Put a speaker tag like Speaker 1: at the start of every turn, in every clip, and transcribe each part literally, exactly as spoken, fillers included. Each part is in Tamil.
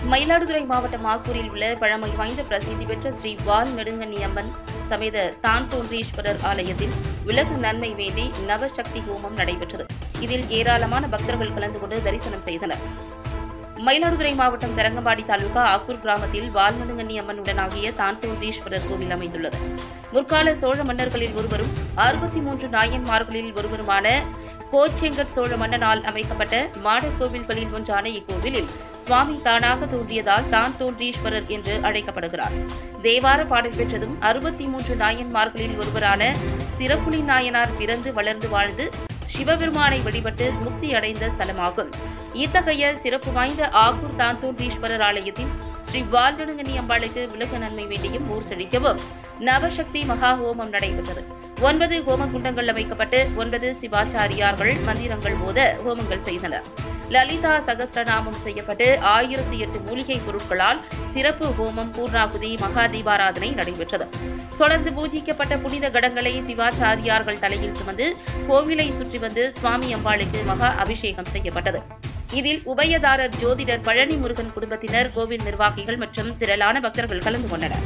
Speaker 1: மயிலாடுதுறை மாவட்டம் ஆக்கூரில் உள்ள பழமை வாய்ந்த பிரசித்தி பெற்ற ஸ்ரீ வால் நெடுங்கண்ணி அம்மன் சமேத தான்தோன்றீஸ்வரர் ஆலயத்தில் உலக நன்மை வேண்டி நவசக்தி ஹோமம் நடைபெற்றது. இதில் ஏராளமான பக்தர்கள் கலந்து கொண்டு தரிசனம் செய்தனர். மயிலாடுதுறை மாவட்டம் தரங்கம்பாடி தாலுகா ஆக்கூர் கிராமத்தில் வால் நெடுங்கண்ணி அம்மனுடனாகிய தான்தோன்றீஸ்வரர் கோவில் அமைந்துள்ளது. முற்கால சோழ மன்னர்களில் ஒருவரும் அறுபத்தி மூன்று நாயன்மார்களில் ஒருவருமான கோச்செங்கட் சோழ மன்னனால் அமைக்கப்பட்ட மாடக் கோவில்களில் ஒன்றான இக்கோவிலில் சுவாமி தானாக தோன்றியதால் தான் தோன்றீஸ்வரர் என்று அழைக்கப்படுகிறார். தேவார பாடல் பெற்றதும் அறுபத்தி மூன்று நாயன்மார்களில் ஒருவரான சிறப்புலி நாயனார் பிறந்து வளர்ந்து வாழ்ந்து சிவபெருமானை வழிபட்டு முக்தி அடைந்த ஸ்தலமாகும். இத்தகைய சிறப்பு வாய்ந்த ஆக்கூர் தான்தோன்றீஸ்வரர் ஆலயத்தில் ஸ்ரீ வால் நெடுங்கண்ணி அம்பாளுக்கு உலக நன்மை வேண்டியும் ஊர் செழிக்கவும் நவசக்தி மகா ஹோமம் நடைபெற்றது. ஒன்பது ஹோம குண்டங்கள் அமைக்கப்பட்டு ஒன்பது சிவாச்சாரியார்கள் மந்திரங்கள் போத ஹோமங்கள் செய்தனர். லலிதா சகஸ்ரநாமம் செய்யப்பட்டு ஆயிரத்தி எட்டு மூலிகை பொருட்களால் சிறப்பு ஹோமம், பூர்ணாகுதி, மகா தீபாராதனை நடைபெற்றது. தொடர்ந்து பூஜிக்கப்பட்ட புனித கடங்களை சிவாச்சாரியார்கள் தலையில் சுமந்து கோவிலை சுற்றி வந்து சுவாமி அம்பாளுக்கு மகா அபிஷேகம் செய்யப்பட்டது. இதில் உபயதாரர் ஜோதிடர் பழனி முருகன் குடும்பத்தினர், கோவில் நிர்வாகிகள் மற்றும் திரளான பக்தர்கள் கலந்து கொண்டனர்.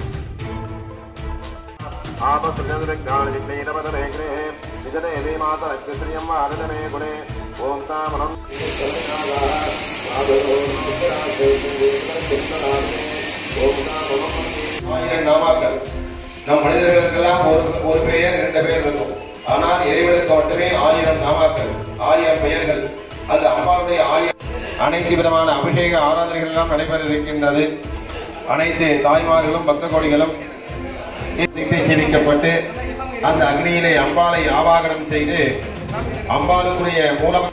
Speaker 2: நம் மனிதர்களுக்கெல்லாம் ஒரு பெயர் இரண்டு பெயர் இருக்கும். ஆனால் இறைவனுக்கு மட்டுமே ஆயிரம் நாமாக்கள், ஆயிரம் பெயர்கள். அந்த அம்பாவுடைய ஆயிரம் அனைத்து விதமான அபிஷேக ஆராதனைகள் எல்லாம் நடைபெற இருக்கின்றது. அனைத்து தாய்மார்களும் பக்த கோடிகளும் செவிக்கப்பட்டு அந்த அக்னியிலே அம்பாளை ஆவாகனம் செய்து அம்பாளுக்குரிய மூலம்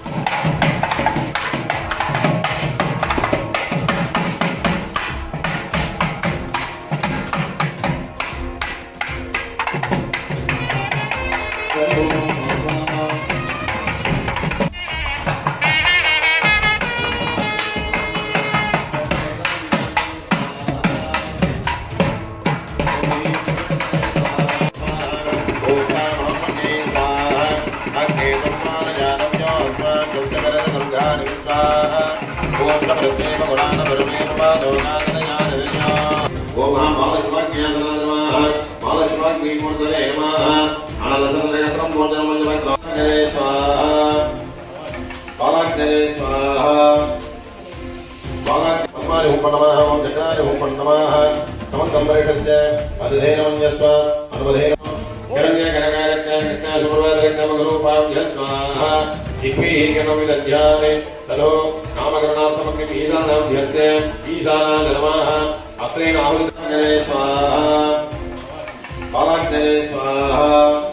Speaker 2: स्वाहा